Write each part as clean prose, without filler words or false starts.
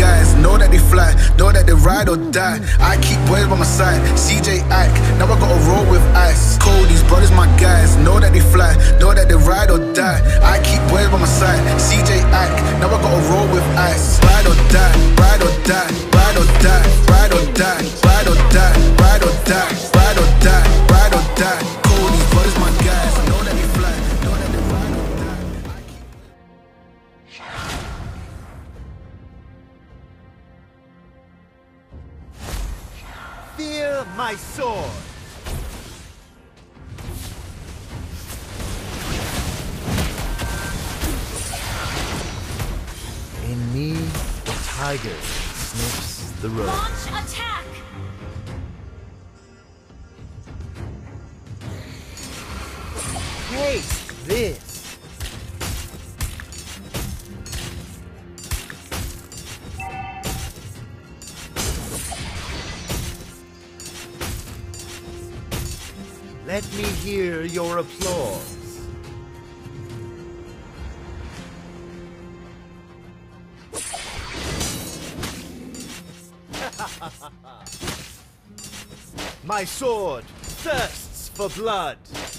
guys, know that they fly, know that they ride or die. I keep boys by my side, CJ Ike, now I gotta roll with ice. Cody's brothers, my guys, know that they fly, know that they ride or die. I keep boys by my side, CJ Ike, now I gotta roll with ice. Ride or die, ride or die, ride or die, ride or die, ride or die, ride or die, ride or die, ride or die. Cody's brothers, my guys, know that they fly, know that they ride or die. Fear my sword! In me, the tiger sniffs the road. Launch attack! Taste this! Let me hear your applause. My sword thirsts for blood.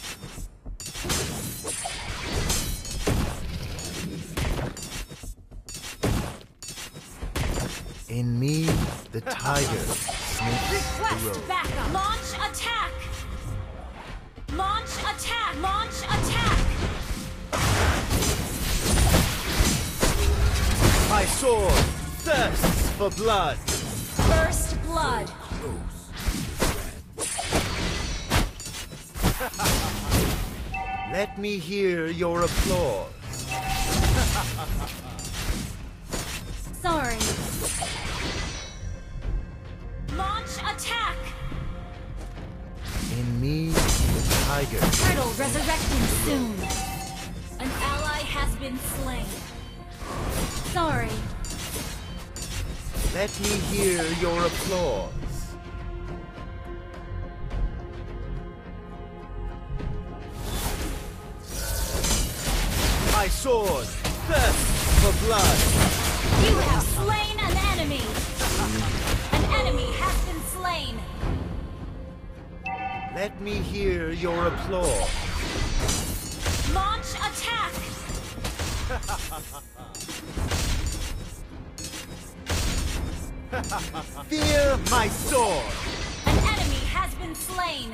In me, the tiger sniffs the road. Request backup! Launch attack! Launch attack! Launch attack! My sword thirsts for blood. First blood! Let me hear your applause. Sorry. Launch attack! In me, the tiger. Turtle resurrecting soon. An ally has been slain. Sorry. Let me hear your applause. My sword thirsts for blood. You have slain an enemy. An enemy has been slain. Let me hear your applause. Launch attack! Fear my sword. An enemy has been slain.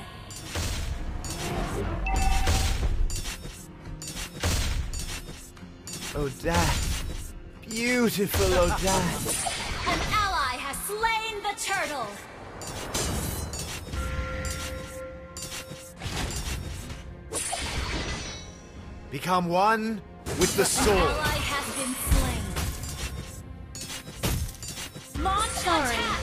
Odath. Beautiful Odath. An ally has slain the turtle. Become one with the An sword. ally has been slain. Launch attack!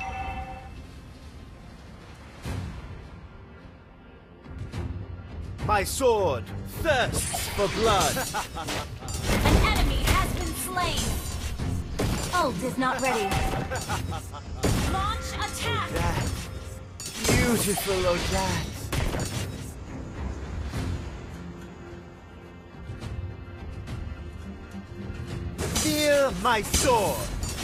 My sword thirsts for blood. An enemy has been slain. Ult is not ready. Launch attack! Odath. Beautiful Odath. Fear my sword.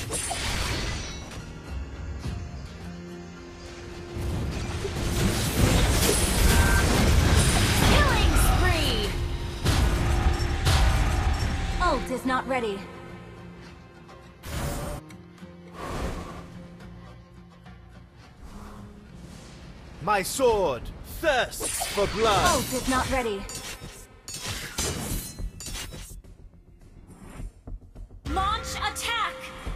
Killing spree! Ult is not ready. My sword thirsts for blood. Ult is not ready. Launch attack!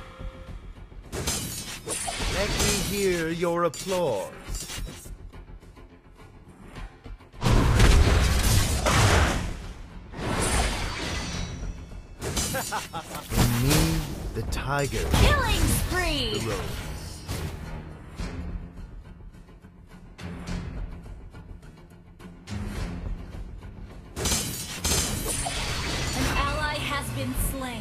Let me hear your applause. In me, the tiger. Killing spree! The rose. An ally has been slain.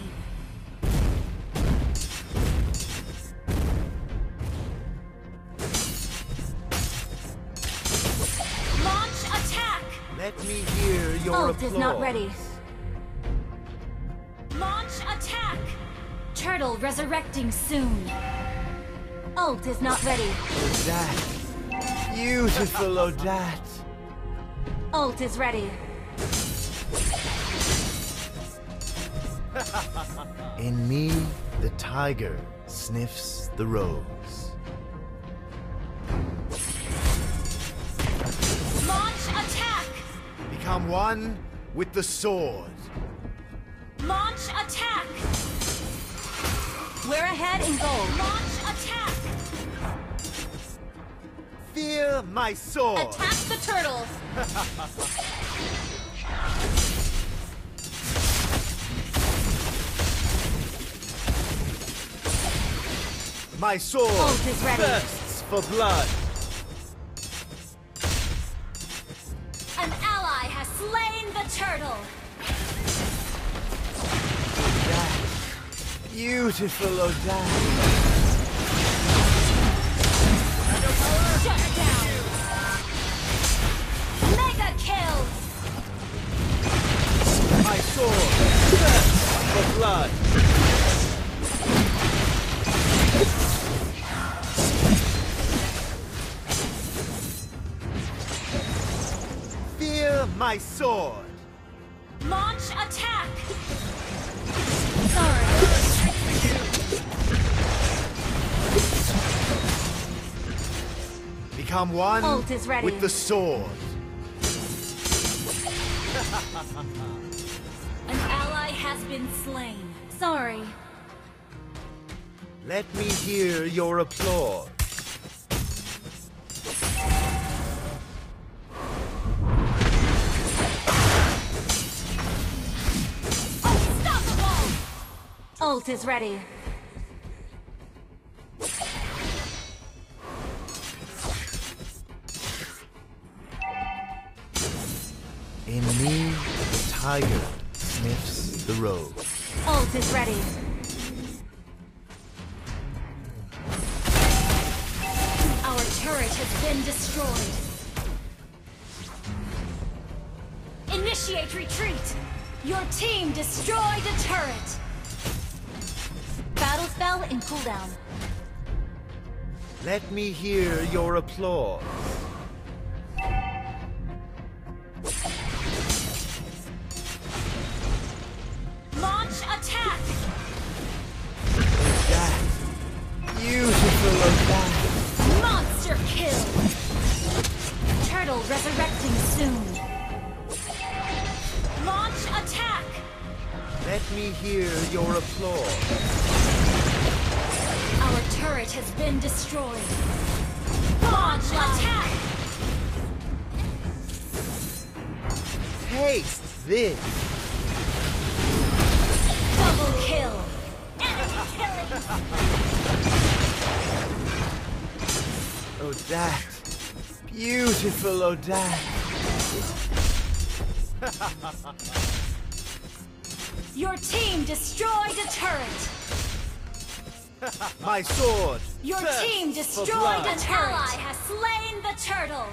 Launch attack! Let me hear your Ult applause. is not ready. Launch attack! Turtle resurrecting soon. Ult is not ready. That. Beautiful Odat. Ult is ready. In me, the tiger sniffs the rose. Launch attack! Become one with the sword. Launch attack! We're ahead in gold. Launch attack! Fear my sword. Attack the turtles! My sword Ult is ready. thirsts for blood. An ally has slain the turtle! Odat. Beautiful Odat. Shut down! Mega kill! My sword thirsts for blood. Fear my sword. Launch attack! Sorry. Become one Ult is ready. with the sword. An ally has been slain. Sorry. Let me hear your applause. Unstoppable! Ult is ready. In me, the tiger sniffs the rose. Ult is ready. Our turret has been destroyed. Initiate retreat! Your team destroyed a turret! Battle spell in cooldown. Let me hear your applause. Launch attack! That beautiful Odat. Monster kill! Turtle resurrecting soon. Launch attack! Let me hear your applause. Our turret has been destroyed. Launch attack! Taste this. Double kill! Enemy killing! Odat. Beautiful Odat. Your team destroyed a turret! My sword. Your thirsts team for destroyed blood. a turret! An ally has slain the turtle!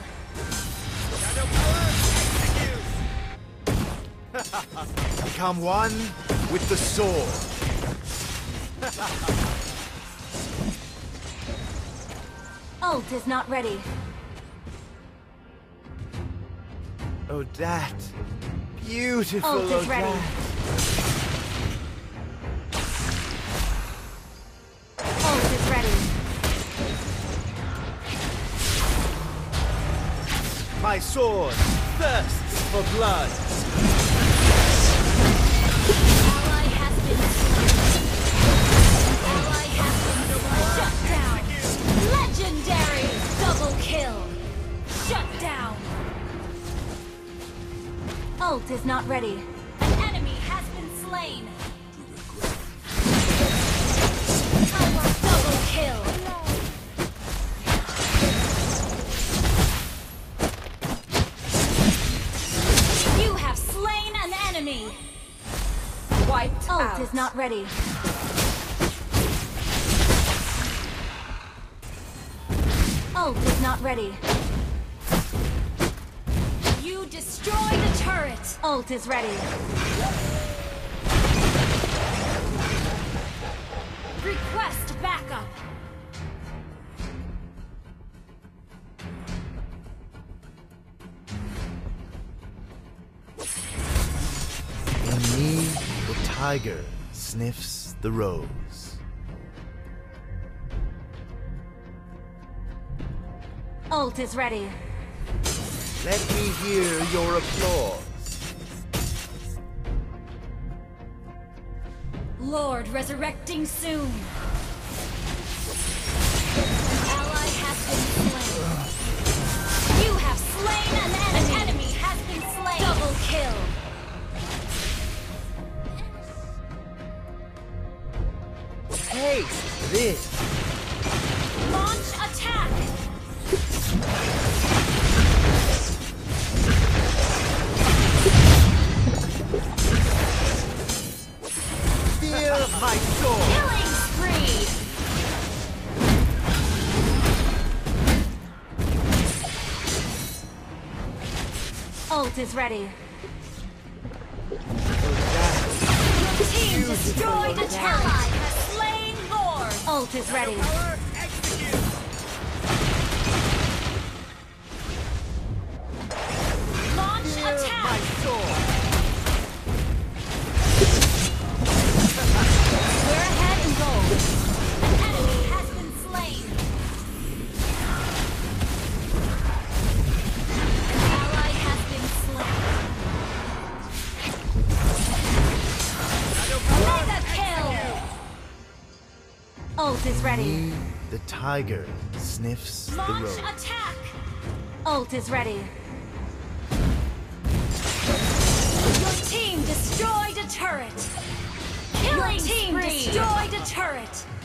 Become one with the sword. Ult is not ready. Odat. Beautiful Ult is Odat. ready. Ult is ready. My sword thirsts for blood. Ally has been slain. Ally has been shut down. Legendary double kill. Shut down. Ult is not ready. An enemy has been slain. Our double kill. You have slain an enemy. Wiped Ult out. is not ready. Ult is not ready. You destroyed a turret. Ult is ready. Request backup. In me, the tiger sniffs the rose. Ult is ready. Let me hear your applause. Lord resurrecting soon. An ally has been slain. You have slain an enemy. An enemy has been slain. Double kill. Taste this. Launch attack. Fear my soul. Killing spree. Ult is ready. Your team destroyed a ally has slain Lord. Ult is ready. Launch attack. We're ahead in gold. An enemy has been slain. An ally has been slain. Mega kill. Ult is ready. Me, the tiger sniffs the Launch rose. attack. Ult is ready. Your team destroyed a turret. Killing team destroyed a turret.